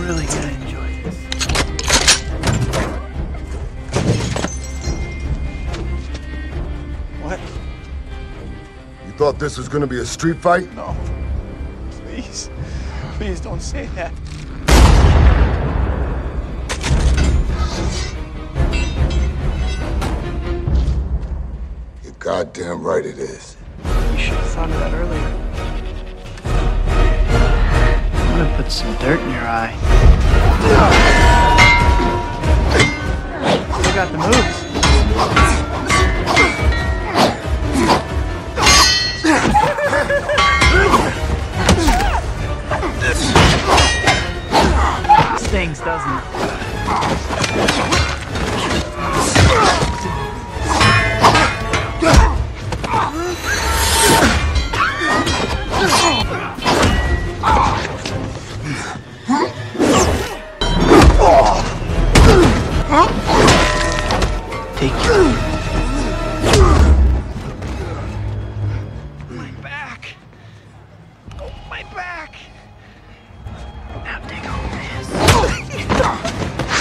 really gonna enjoy this. What? You thought this was gonna be a street fight? No. Please. Please don't say that. You're goddamn right it is. You should have thought of that earlier. I'm gonna put some dirt in your eye. They got the moves. Stings, doesn't it? Take your... My back! Oh, my back! Now take all this.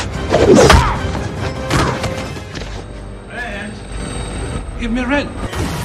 Rent? Give me rent.